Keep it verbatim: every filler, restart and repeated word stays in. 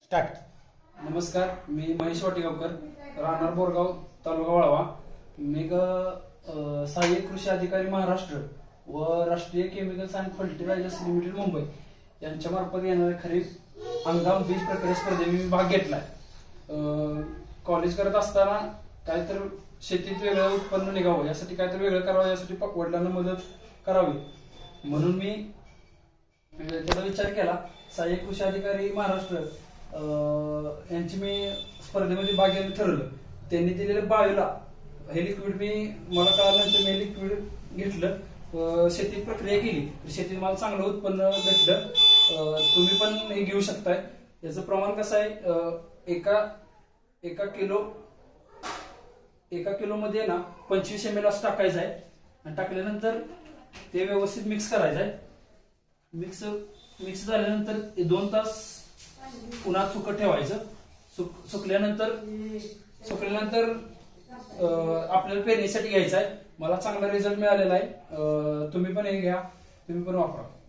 Start. नमस्कार, मी महेश वाटेगावकर, राहणार बोरगाव, तालुका वाळवा. मी एक अ, सहाय्यक कृषी अधिकारी महाराष्ट्र व Rashtriya chemicals and fertilizers limited Mumbai यांच्या मार्फत येणाऱ्या खरीप हंगाम बीज प्रक्रिया स्पर्धेत मी भाग घेतलाय. कॉलेज करत असताना काहीतरी शेतीत वेगळं उत्पन्न निघावं यासाठी काहीतरी वेगळं करावं, यासाठी वडिलांना मदत करावी म्हणून मी त्याचा विचार केला. सहाय्यक कृषी अधिकारी महाराष्ट्र यांची मी स्पर्धेमध्ये भाग घ्यायला ठरवलं. त्यांनी दिलेलं बायोला हे लिक्विड मी मला कळाल्यानंतर मी लिक्विड घेतलं, शेतीत प्रक्रिया केली, शेतीत मला चांगलं उत्पन्न भेटलं. तुम्ही पण हे घेऊ शकताय. याचं प्रमाण कसं आहे, एका एका किलो एका किलो मध्ये ना पंचवीस एम एल असं टाकायचं आहे आणि टाकल्यानंतर ते व्यवस्थित मिक्स करायचं आहे. मिक्स मिक्स झाल्यानंतर दोन तास पुन्हा सुकत ठेवायचं. सुक सुकल्यानंतर सुकल्यानंतर आपल्याला पेरणीसाठी घ्यायचं आहे. मला चांगला रिझल्ट मिळालेला आहे. तुम्ही पण हे घ्या, तुम्ही पण वापरा.